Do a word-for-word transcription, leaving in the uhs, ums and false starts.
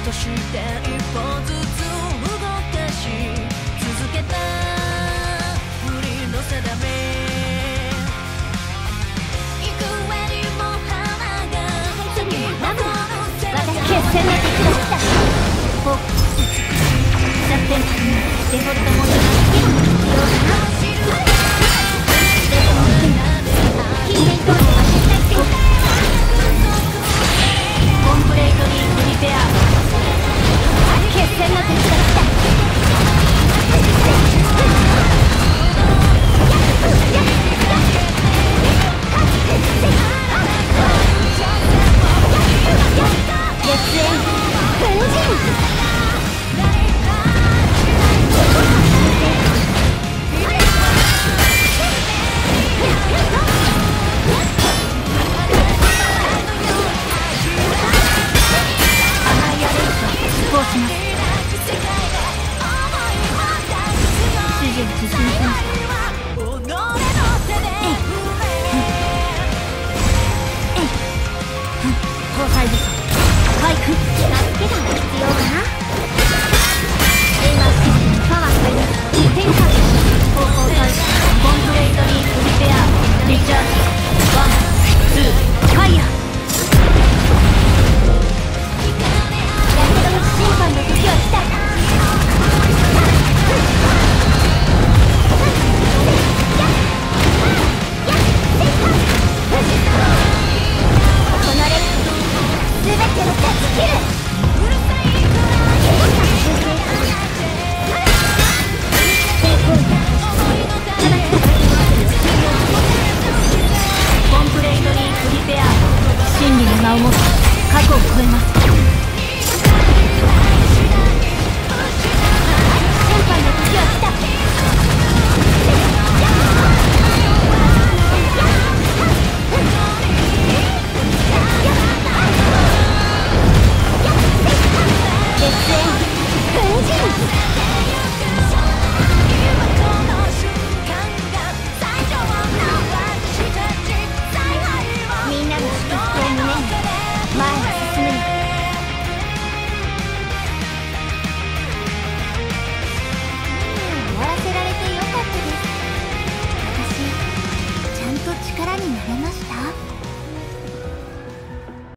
として一歩ずつ動かし続けた振りの定め幾重にも花が咲き誇る決戦の敵だったフォークザ・テンプにデフォルトモードが好きだどうかなデフォルト近年コードが決定していたコンプレートリークリペア決戦の敵だった月縁粉塵真理の名をもって過去を超えます